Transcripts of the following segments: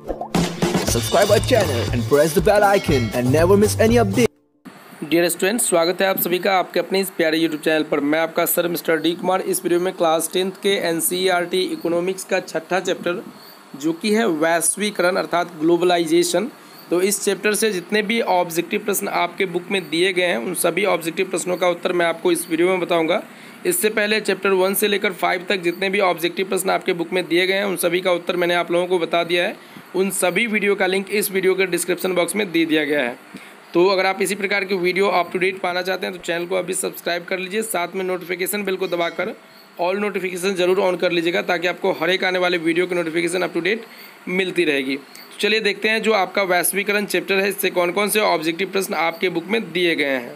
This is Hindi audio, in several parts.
Subscribe our channel and press the bell icon and never miss any update. Dear students, स्वागत है आप सभी का आपके अपने इस प्यारे यूट्यूब चैनल पर। मैं आपका सर मिस्टर डी कुमार। इस वीडियो में क्लास 10th के एनसीईआरटी इकोनॉमिक्स का छठा चैप्टर जो कि है वैश्वीकरण अर्थात ग्लोबलाइजेशन। तो इस चैप्टर से जितने भी ऑब्जेक्टिव प्रश्न आपके बुक में दिए गए हैं उन सभी ऑब्जेक्टिव प्रश्नों का उत्तर मैं आपको इस वीडियो में बताऊँगा। इससे पहले चैप्टर 1 से लेकर 5 तक जितने भी ऑब्जेक्टिव प्रश्न आपके बुक में दिए गए हैं उन सभी का उत्तर मैंने आप लोगों को बता दिया है। उन सभी वीडियो का लिंक इस वीडियो के डिस्क्रिप्शन बॉक्स में दे दिया गया है। तो अगर आप इसी प्रकार की वीडियो अप टू डेट पाना चाहते हैं तो चैनल को अभी सब्सक्राइब कर लीजिए, साथ में नोटिफिकेशन बेल को दबाकर ऑल नोटिफिकेशन ज़रूर ऑन कर लीजिएगा ताकि आपको हर एक आने वाले वीडियो की नोटिफिकेशन अप टू डेट मिलती रहेगी। तो चलिए देखते हैं जो आपका वैश्वीकरण चैप्टर है इससे कौन कौन से ऑब्जेक्टिव प्रश्न आपके बुक में दिए गए हैं।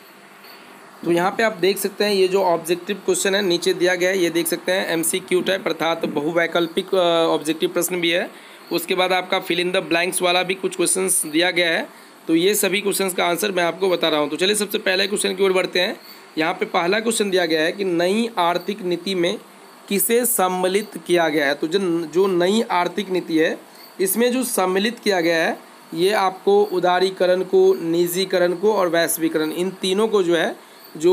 तो यहाँ पे आप देख सकते हैं ये जो ऑब्जेक्टिव क्वेश्चन है नीचे दिया गया है, ये देख सकते हैं MCQ टाइप अर्थात बहुवैकल्पिक ऑब्जेक्टिव प्रश्न भी है। उसके बाद आपका फिल इन द ब्लैंक्स वाला भी कुछ क्वेश्चंस दिया गया है। तो ये सभी क्वेश्चंस का आंसर मैं आपको बता रहा हूँ। तो चलिए सबसे पहले क्वेश्चन की ओर बढ़ते हैं। यहाँ पे पहला क्वेश्चन दिया गया है कि नई आर्थिक नीति में किसे सम्मिलित किया गया है। तो जो नई आर्थिक नीति है इसमें जो सम्मिलित किया गया है ये आपको उदारीकरण को, निजीकरण को और वैश्वीकरण, इन तीनों को जो है जो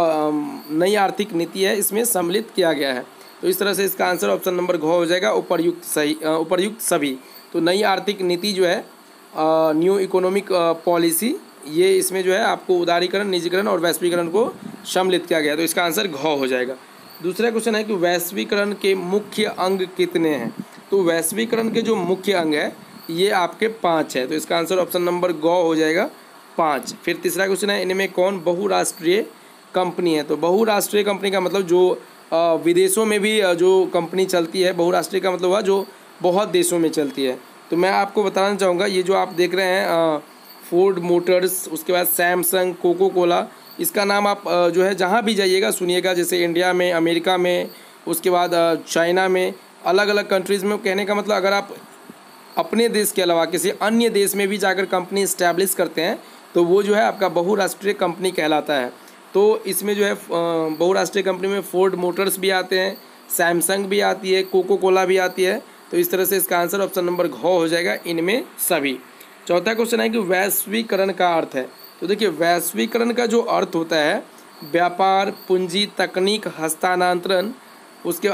नई आर्थिक नीति है इसमें सम्मिलित किया गया है। तो इस तरह से इसका आंसर ऑप्शन नंबर घ हो जाएगा, उपर्युक्त सभी। तो नई आर्थिक नीति जो है न्यू इकोनॉमिक पॉलिसी, ये इसमें जो है आपको उदारीकरण, निजीकरण और वैश्वीकरण को सम्मिलित किया गया है। तो इसका आंसर घ हो जाएगा। दूसरा क्वेश्चन है कि वैश्वीकरण के मुख्य अंग कितने हैं। तो वैश्वीकरण के जो मुख्य अंग है ये आपके 5 है। तो इसका आंसर ऑप्शन नंबर ग हो जाएगा, 5। फिर तीसरा क्वेश्चन है इनमें कौन बहुराष्ट्रीय कंपनी है। तो बहुराष्ट्रीय कंपनी का मतलब जो विदेशों में भी जो कंपनी चलती है, बहुराष्ट्रीय का मतलब हुआ जो बहुत देशों में चलती है। तो मैं आपको बताना चाहूँगा ये जो आप देख रहे हैं फोर्ड मोटर्स, उसके बाद सैमसंग, कोको कोला, इसका नाम आप जो है जहाँ भी जाइएगा सुनिएगा, जैसे इंडिया में, अमेरिका में, उसके बाद चाइना में, अलग अलग कंट्रीज़ में। कहने का मतलब अगर आप अपने देश के अलावा किसी अन्य देश में भी जाकर कंपनी इस्टेब्लिश करते हैं तो वो जो है आपका बहुराष्ट्रीय कंपनी कहलाता है। तो इसमें जो है बहुराष्ट्रीय कंपनी में फोर्ड मोटर्स भी आते हैं, सैमसंग भी आती है, कोको कोला भी आती है। तो इस तरह से इसका आंसर ऑप्शन नंबर घ हो जाएगा, इनमें सभी। चौथा क्वेश्चन है कि वैश्वीकरण का अर्थ है। तो देखिए वैश्वीकरण का जो अर्थ होता है व्यापार, पूंजी, तकनीक, हस्तांतरण, उसके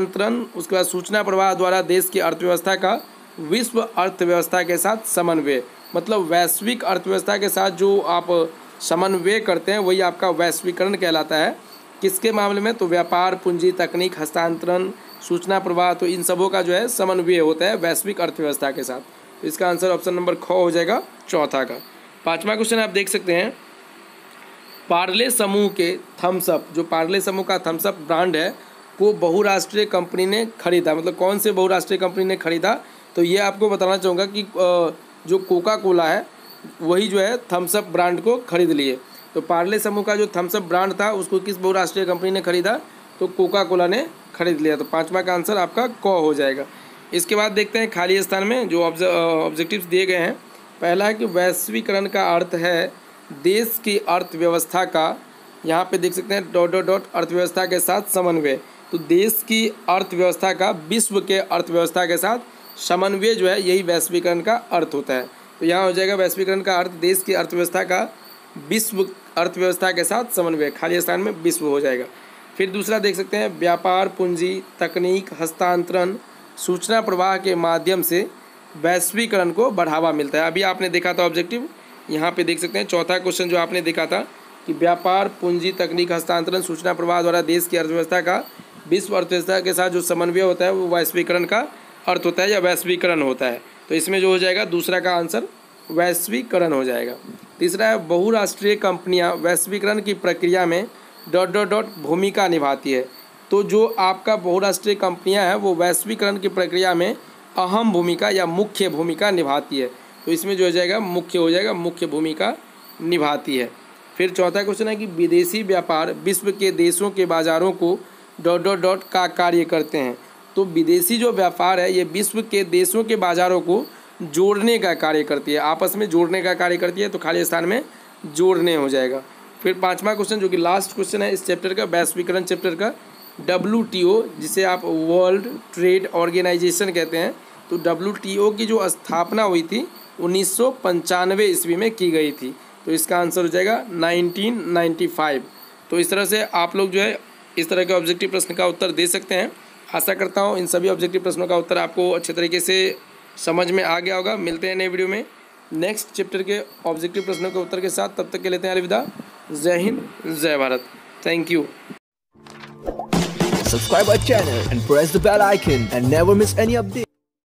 बाद सूचना प्रवाह द्वारा देश की अर्थव्यवस्था का विश्व अर्थव्यवस्था के साथ समन्वय। मतलब वैश्विक अर्थव्यवस्था के साथ जो आप समन्वय करते हैं वही आपका वैश्वीकरण कहलाता है। किसके मामले में? तो व्यापार, पूंजी, तकनीक, हस्तांतरण, सूचना प्रवाह, तो इन सबों का जो है समन्वय होता है वैश्विक अर्थव्यवस्था के साथ। तो इसका आंसर ऑप्शन नंबर ख हो जाएगा, चौथा का। पांचवा क्वेश्चन आप देख सकते हैं पार्ले समूह के थम्स अप, जो पार्ले समूह का थम्स अप ब्रांड है को बहुराष्ट्रीय कंपनी ने खरीदा। मतलब कौन से बहुराष्ट्रीय कंपनी ने खरीदा? तो ये आपको बताना चाहूँगा कि जो कोका कोला है वही जो है थम्स अप ब्रांड को खरीद लिए। तो पार्ले समूह का जो थम्स अप ब्रांड था उसको किस बहुराष्ट्रीय कंपनी ने खरीदा? तो कोका कोला ने खरीद लिया। तो पांचवा का आंसर आपका क हो जाएगा। इसके बाद देखते हैं खाली स्थान में जो ऑब्जेक्टिव्स दिए गए हैं। पहला है कि वैश्वीकरण का अर्थ है देश की अर्थव्यवस्था का, यहाँ पे देख सकते हैं ... अर्थव्यवस्था के साथ समन्वय। तो देश की अर्थव्यवस्था का विश्व के अर्थव्यवस्था के साथ समन्वय जो है यही वैश्वीकरण का अर्थ होता है। तो यहाँ हो जाएगा वैश्वीकरण का अर्थ देश की अर्थव्यवस्था का विश्व अर्थव्यवस्था के साथ समन्वय, खाली स्थान में विश्व हो जाएगा। फिर दूसरा देख सकते हैं व्यापार, पूंजी, तकनीक, हस्तांतरण, सूचना प्रवाह के माध्यम से वैश्वीकरण को बढ़ावा मिलता है। अभी आपने देखा था ऑब्जेक्टिव, यहाँ पे देख सकते हैं चौथा क्वेश्चन जो आपने देखा था कि व्यापार, पूंजी, तकनीक, हस्तांतरण, सूचना प्रवाह द्वारा देश की अर्थव्यवस्था का विश्व अर्थव्यवस्था के साथ जो समन्वय होता है वो वैश्वीकरण का अर्थ होता है या वैश्वीकरण होता है। तो इसमें जो हो जाएगा दूसरा का आंसर वैश्वीकरण हो जाएगा। तीसरा है बहुराष्ट्रीय कंपनियां वैश्वीकरण की प्रक्रिया में ... भूमिका निभाती है। तो जो आपका बहुराष्ट्रीय कंपनियां हैं वो वैश्वीकरण की प्रक्रिया में अहम भूमिका या मुख्य भूमिका निभाती है। तो इसमें जो हो जाएगा मुख्य हो जाएगा, मुख्य भूमिका निभाती है। फिर चौथा क्वेश्चन है कि विदेशी व्यापार विश्व के देशों के बाज़ारों को ... का कार्य करते हैं। तो विदेशी जो व्यापार है ये विश्व के देशों के बाज़ारों को जोड़ने का कार्य करती है, आपस में जोड़ने का कार्य करती है। तो खाली स्थान में जोड़ने हो जाएगा। फिर पांचवा क्वेश्चन जो कि लास्ट क्वेश्चन है इस चैप्टर का, वैश्वीकरण चैप्टर का, WTO जिसे आप वर्ल्ड ट्रेड ऑर्गेनाइजेशन कहते हैं, तो WTO की जो स्थापना हुई थी 1995 ईस्वी में की गई थी। तो इसका आंसर हो जाएगा 1995। तो इस तरह से आप लोग जो है इस तरह के ऑब्जेक्टिव प्रश्न का उत्तर दे सकते हैं। आशा करता हूँ इन सभी ऑब्जेक्टिव प्रश्नों का उत्तर आपको अच्छे तरीके से समझ में आ गया होगा। मिलते हैं नए वीडियो में नेक्स्ट चैप्टर के ऑब्जेक्टिव प्रश्नों के उत्तर के साथ। तब तक के लेते हैं अलविदा। जय हिंद, जय Bharat. Thank you. Subscribe our channel and press the bell icon and never miss any update.